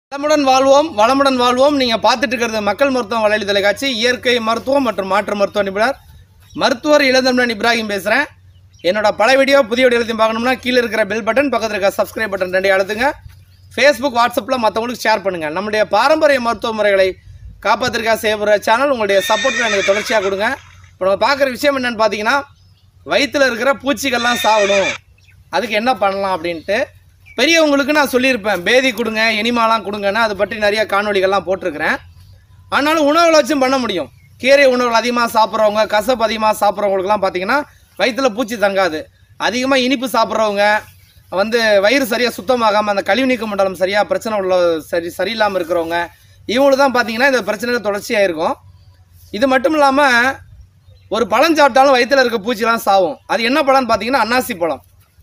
வளமுடன் வாழ்வோம் வளமுடன் வாழ்வோம். நீங்கள் பார்த்துட்டு இருக்கிறது மக்கள் மருத்துவம் வலையொலி தொலைக்காட்சி. இயற்கை மருத்துவம் மற்றும் மாற்று மருத்துவ நிபுணர் மருத்துவர் இளந்தமிழன் இப்ராஹிம் பேசுகிறேன். என்னோட பல வீடியோ புதிய வீடியோ எல்லாத்தையும் பார்க்கணும்னா கீழே இருக்கிற பெல் பட்டன், பக்கத்தில் இருக்கிற சப்ஸ்கிரைப் பட்டன் ரெண்டையும் அழுத்துங்க. ஃபேஸ்புக், வாட்ஸ்அப்பில் மற்றவங்களுக்கு ஷேர் பண்ணுங்கள். நம்முடைய பாரம்பரிய மருத்துவ முறைகளை காப்பாற்றிருக்கா செய்யப்படுற சேனல் உங்களுடைய சப்போர்ட்டில் எனக்கு தொடர்ச்சியாக கொடுங்க. இப்போ நம்ம பார்க்குற விஷயம் என்னென்னு பார்த்தீங்கன்னா, வயிற்றில் இருக்கிற பூச்சிகள்லாம் சாகணும், அதுக்கு என்ன பண்ணலாம் அப்படின்ட்டு பெரியவங்களுக்கு நான் சொல்லியிருப்பேன். பேதி கொடுங்க, எனிமாலாம் கொடுங்கன்னா அது பற்றி நிறைய காணொலிகள்லாம் போட்டிருக்கிறேன். ஆனாலும் உணவுகளை வச்சும் பண்ண முடியும். கீரை உணவுகள் அதிகமாக சாப்பிட்றவங்க, கசப்பு அதிகமாக சாப்பிட்றவங்களுக்குலாம் பார்த்தீங்கன்னா வயிற்றில் பூச்சி தங்காது. அதிகமாக இனிப்பு சாப்பிட்றவங்க வயிறு சரியாக சுத்தமாகாமல் அந்த கழிவு நீக்க மண்டலம் சரியாக பிரச்சனை உள்ள சரியில்லாமல் இருக்கிறவங்க, இவங்களுக்கு தான் பார்த்தீங்கன்னா இந்த பிரச்சனைகள் தொடர்ச்சியாக இருக்கும். இது மட்டும் இல்லாமல் ஒரு பழம் சாப்பிட்டாலும் வயிற்றில் இருக்க பூச்சிலாம் சாகும். அது என்ன பழம்னு பார்த்தீங்கன்னா அன்னாசி பழம்.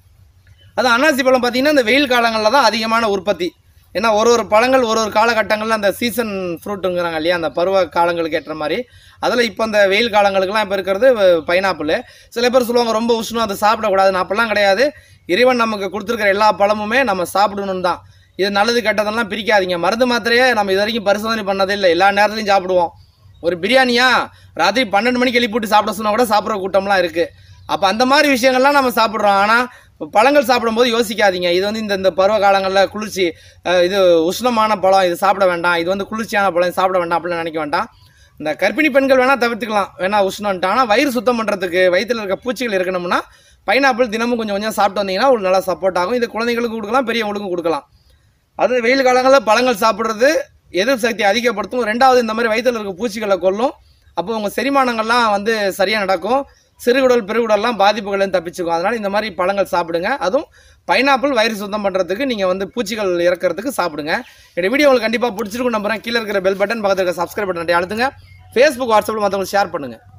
அது அன்னாசி பழம் பார்த்தீங்கன்னா இந்த வெயில் காலங்களில் தான் அதிகமான உற்பத்தி. ஏன்னா ஒரு பழங்கள் ஒரு காலகட்டங்களில் அந்த சீசன் ஃப்ரூட்டுங்கிறாங்க இல்லையா, அந்த பருவ காலங்களுக்கு ஏற்ற மாதிரி. அதில் இப்போ அந்த வெயில் காலங்களுக்குலாம் இப்போ இருக்கிறது பைனாப்பிள். சில பேர் சொல்லுவாங்க ரொம்ப உஷ்ணம், அதை சாப்பிடக்கூடாதுன்னு. அப்போல்லாம் கிடையாது. இறைவன் நமக்கு கொடுத்துருக்கிற எல்லா பழமுமே நம்ம சாப்பிடணும் தான். இது நல்லது கெட்டதெல்லாம் பிரிக்காதீங்க. மருந்து மாத்திரையே நம்ம இது வரைக்கும் பரிசோதனை பண்ணதே இல்லை. எல்லா நேரத்துலையும் சாப்பிடுவோம். ஒரு பிரியாணியா ராத்திரி 12 மணிக்கு எழுப்பிட்டு சாப்பிட சொன்னால் கூட சாப்பிட்ற கூட்டம்லாம் இருக்குது. அப்போ அந்த மாதிரி விஷயங்கள்லாம் நம்ம சாப்பிட்றோம். ஆனால் பழங்கள் சாப்பிடும்போது யோசிக்காதீங்க, இது இந்த பருவ காலங்களில் குளிர்ச்சி, இது உஷ்ணமான பழம், இது சாப்பிட வேண்டாம், இது குளிர்ச்சியான பழம், இது சாப்பிட வேண்டாம் அப்படின்னு நினைக்க வேண்டாம். இந்த கர்ப்பிணி பெண்கள் வேணால் தவிர்த்துக்கலாம், வேணால் உஷ்ணம்ட்டு. ஆனால் வயிறு சுத்தம் பண்ணுறதுக்கு, வயிற்றில் இருக்க பூச்சிகள் இருக்கணும்னா பைனாப்பிள் தினமும் கொஞ்சம் கொஞ்சம் சாப்பிட்டு வந்தீங்கன்னா ஒரு நல்லா சப்போர்ட் ஆகும். இது குழந்தைகளுக்கும் கொடுக்கலாம், பெரியவங்களுக்கும் கொடுக்கலாம். அது வெயில் காலங்களில் பழங்கள் சாப்பிட்றது எதிர்ப்பு சக்தி அதிகப்படுத்தும். ரெண்டாவது இந்த மாதிரி வயிற்றில் இருக்க பூச்சிகளை கொல்லும். அப்போ உங்கள் செரிமானங்கள்லாம் சரியாக நடக்கும். சிறுகுடல் பெருகுடல்லாம் பாதிப்புகளையும் தப்பிச்சுக்கும். அதனால் இந்த மாதிரி பழங்கள் சாப்பிடுங்க. அதுவும் பைனாப்பிள் வயிறு சுத்தம் பண்ணுறதுக்கு, நீங்கள் பூச்சிகள் இறக்கிறதுக்கு சாப்பிடுங்க. என்னோட வீடியோ உங்களுக்கு கண்டிப்பாக பிடிச்சிருக்கும் நம்புறேன். கீழே இருக்கிற பெல் பட்டன், பக்கத்தில் இருக்கிற சப்ஸ்கிரைப் பட்டன் அழுத்துங்க. ஃபேஸ்புக், வாட்ஸ்அப்பில் மற்றவங்களுக்கு ஷேர் பண்ணுங்கள்.